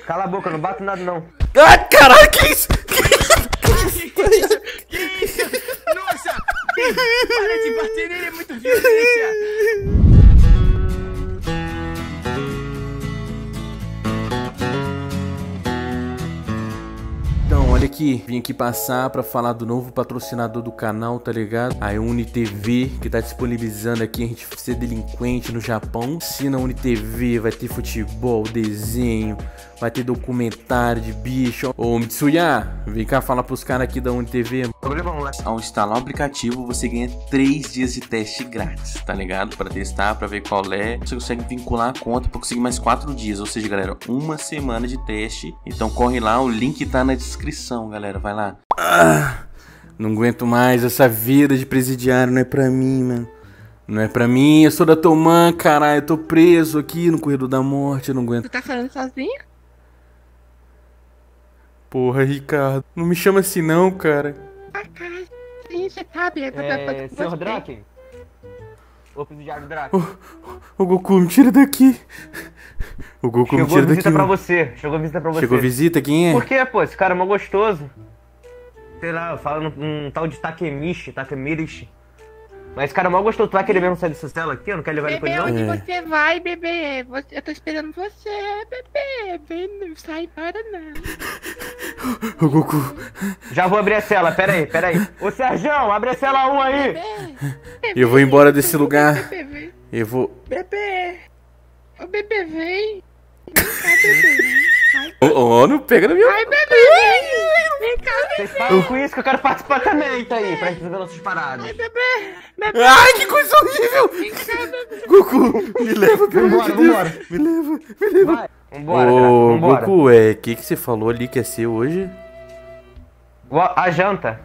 Cala a boca, não bato nada não. Ah, caralho, que isso? Que isso? Nossa! Para de bater nele, é muito violência! Então, olha aqui, vim aqui passar pra falar do novo patrocinador do canal, tá ligado? A UniTV, que tá disponibilizando aqui a gente ser delinquente no Japão. Se na UniTV vai ter futebol, desenho, vai ter documentário de bicho. Ô, Mitsuya, vem cá falar pros caras aqui da UniTV. Ao instalar o aplicativo, você ganha 3 dias de teste grátis, tá ligado? Pra testar, pra ver qual é. Você consegue vincular a conta pra conseguir mais 4 dias. Ou seja, galera, 1 semana de teste. Então corre lá, o link tá na descrição, galera. Vai lá. Não aguento mais essa vida de presidiário, não é pra mim, mano. Não é pra mim, eu sou da Tomã, caralho. Eu tô preso aqui no corredor da morte, eu não aguento. Tu tá falando sozinho? Porra, Ricardo, não me chama assim não, cara. Ah, cara, sim, você sabe. Senhor Draken? Ô, presidiário Draken. Ô, Goku, me tira daqui. O Goku, me Chegou tira visita daqui. pra você. Chegou visita pra você. Chegou visita, quem é? Por quê, pô? Esse cara é mó gostoso. Sei lá, eu falo um tal de Takemichi. Mas esse cara é mó gostoso. Tu vai querer mesmo sair dessa cela aqui? Eu não quero levar ele com Bebê, ele, não? onde você vai, bebê? Eu tô esperando você, bebê. Vem, não sai para não. Ô, Goku. Já vou abrir a cela, pera aí. Ô, Serjão, abre a cela 1 aí. Bebê, Eu vou embora desse lugar. Bebê, vem. Eu vou... Bebê. Ô, bebê, vem. Vem cá, bebê, vem. Ô, não pega na minha... Ai, bebê, vem. Vem cá, Vocês bebê. falam com isso que eu quero participar também, tá aí, pra gente resolver nossas paradas. Bebê, bebê. Ai, que coisa horrível! Vem cá, bebê. Goku, me leva, pelo amor de Deus. Vambora. Me leva. Vai. Vambora, Ô, Draken, vambora. Goku, o que você falou ali que ia ser hoje? A janta.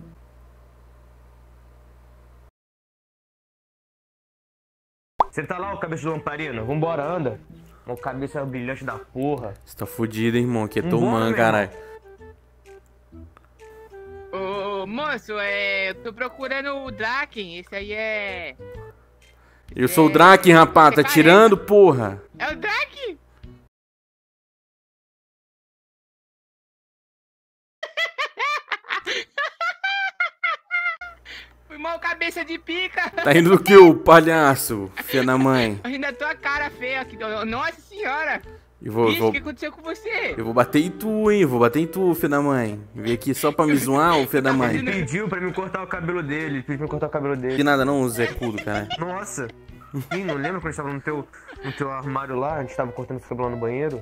Você tá lá, o cabeça de lamparina? Vambora, anda. O cabeça brilhante da porra. Você tá fudido, hein, irmão? Aqui é Vambora, Tomã, meu caralho. Ô, moço, eu tô procurando o Draken. Esse aí é... Eu sou o Draken, rapaz. Tá Você tirando, porra? É o Draken? Foi mal cabeça de pica. Tá rindo do que, ô palhaço? Filha da mãe. Ainda tua cara feia aqui. Nossa senhora. Eu Ixi, o que aconteceu com você? vou bater em tu, hein? Eu vou bater em tu, filha da mãe. Vem aqui só pra me zoar, ô filha da mãe. Ele pediu pra me cortar o cabelo dele. De nada não, Zé Cudo, cara. Nossa. Ih, não lembra quando a gente tava no teu armário lá? A gente tava cortando esse cabelo lá no banheiro?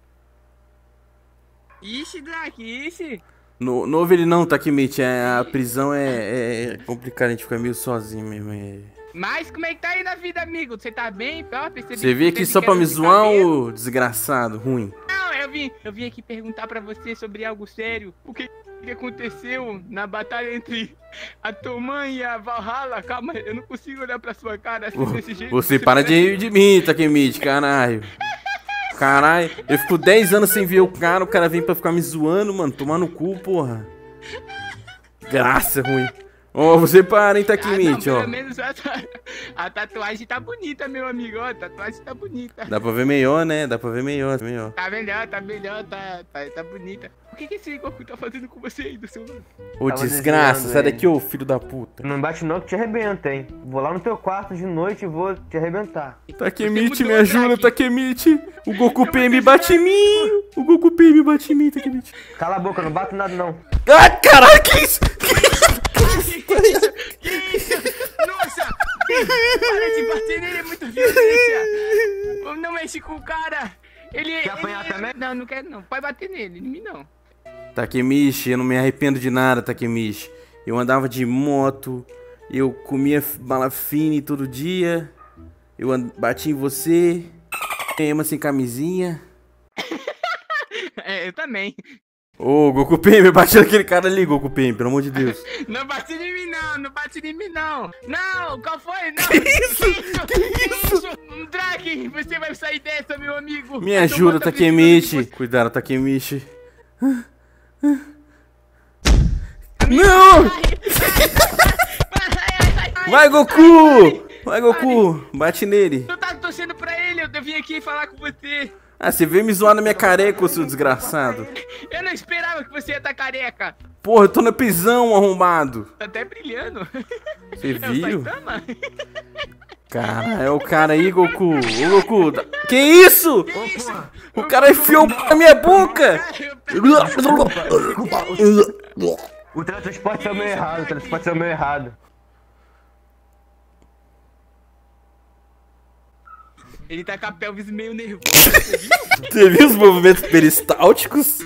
Ixi, Draken, ixi. Novo ele não, Takemichi. A prisão é complicado, a gente fica meio sozinho mesmo. Mas como é que tá aí na vida, amigo? Você tá bem? Ó, percebi Você veio que aqui você só pra quer me esse zoar, cabelo. ô desgraçado, ruim. Não, eu vim aqui perguntar pra você sobre algo sério. O que aconteceu na batalha entre a Tomã e a Valhalla? Calma, eu não consigo olhar pra sua cara assim desse jeito. Você para de rir de mim, Takemichi, caralho. Caralho, eu fico 10 anos sem ver o cara vem pra ficar me zoando, mano. Tomar no cu, porra. Graça, ruim. Ó, você para, hein, Takemichi, ó. Pelo menos a tatuagem tá bonita, meu amigo. Ó, a tatuagem tá bonita. Dá pra ver melhor, né? Dá pra ver melhor. Tá melhor, tá bonita. O que esse Goku tá fazendo com você aí do seu lado? Ô, Tava desgraça, desviando sai ele. daqui, ô filho da puta. Não bate não que te arrebenta, hein? Vou lá no teu quarto de noite e vou te arrebentar. Takemichi, Você me mudou, ajuda, Drake. Takemichi. O Goku PM bate em mim. O Goku PM bate em mim, Takemichi. Cala a boca, não bato nada não. Ah, caralho, que isso? Que isso? Nossa! Para de bater nele, é muito violência! Não mexe com o cara! Quer apanhar também? Não, não quero não. Pode bater nele, em mim não. Takemichi, eu não me arrependo de nada, Takemichi. Eu andava de moto, eu comia bala fine todo dia, eu bati em você, tema sem camisinha. Eu também. Ô, Goku Pembe, bate naquele cara ali, Goku Pembe, pelo amor de Deus. Não bate em mim não, não bate em mim não. Não, qual foi? Não. Que isso? Que isso? Draken, você vai sair dessa, meu amigo. Me A ajuda, Tomã tá Takemichi. precisando de Cuidado, Takemichi. você. Não! Ai. Vai, Goku! Vai, Goku! Bate nele. Tu tá torcendo pra ele, eu vim aqui falar com você. Ah, você veio me zoar na minha careca, ô seu desgraçado. Eu não esperava que você ia estar careca. Porra, eu tô na prisão, arrombado. Tá até brilhando. Você É o viu? Saitama? Cara, é o cara aí, Goku. Ô, Goku. Que isso? O cara enfiou na minha boca. O teletransporte foi meio errado, o teletransporte foi meio errado. Ele tá com a pelvis meio nervosa. Você viu os movimentos peristálticos?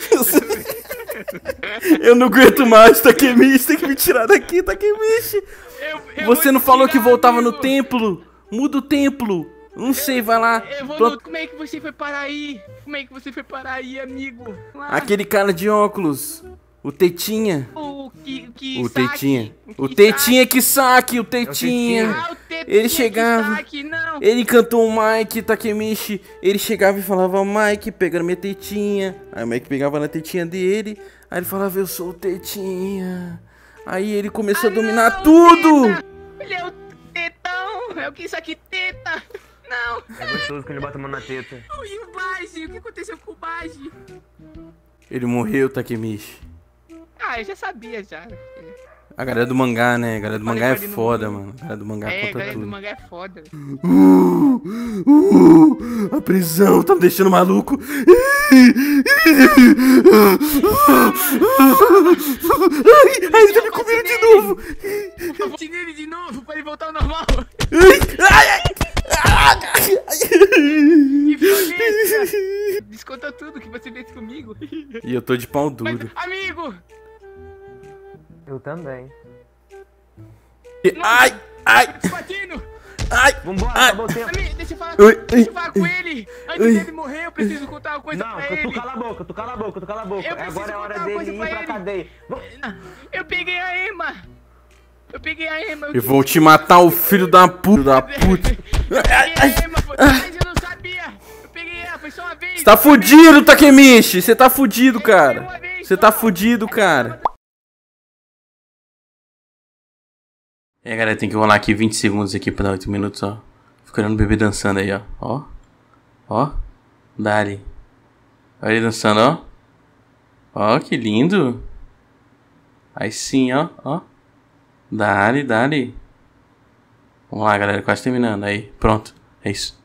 Eu não aguento mais, Takemichi. Tem que me tirar daqui, Takemichi. Você não falou que voltava no templo? Muda o templo. Não sei, vai lá. Como é que você foi parar aí? Como é que você foi parar aí, amigo? Aquele cara de óculos. O Tetinha. O Tetinha. O Tetinha que saque, o Tetinha. Ah, o Tetinha Ele chegava. Kisaki, não. Ele cantou o Mike, Takemichi. Ele chegava e falava, Mike, pega minha tetinha. Aí o Mike pegava na tetinha dele. Aí ele falava, eu sou o Tetinha. Aí ele começou a dominar tudo. Teta. Ele é o tetão. É o Kisaki teta. Não. É gostoso quando ele bota a mão na teta. E o Baji? O que aconteceu com o Baji? Ele morreu, Takemichi. Ah, eu já sabia já. A galera do mangá, né? A galera do mangá é falei no foda, mundo. mano. A galera do mangá É, conta galera tudo. do mangá é foda. A prisão tá me deixando maluco. Ai, ele tá me comendo de novo. Por favor, tire ele de novo pra ele voltar ao normal. Que violência. Desconta tudo que você fez comigo. E eu tô de pau Mas, duro. amigo! Eu também. Ai, ai, Patino! ai. Vambora, Ai. acabou o tempo. Amigo, deixa eu falar com ele! Antes Ui. dele morrer, eu preciso contar uma coisa Não, pra tu ele! cala a boca, tu cala a boca, tu cala a boca. Eu preciso Agora é hora contar uma coisa dele ir pra pra ele. cadeia. Eu peguei a Emma! Eu peguei a Emma! Eu vou te matar, o filho da puta. Eu peguei a Emma, mas eu não sabia! Eu peguei ela, foi só uma vez! Você tá fudido, Takemichi. Você tá fudido, cara. Você tá fudido, cara. É, galera, tem que rolar aqui 20 segundos aqui pra dar 8 minutos, ó. Fica olhando o bebê dançando aí, ó. Ó. Ó. Dali. Olha ele dançando, ó. Ó, que lindo. Aí sim, ó. Ó. Dali, dali. Vamos lá, galera. Quase terminando. Aí, pronto. É isso.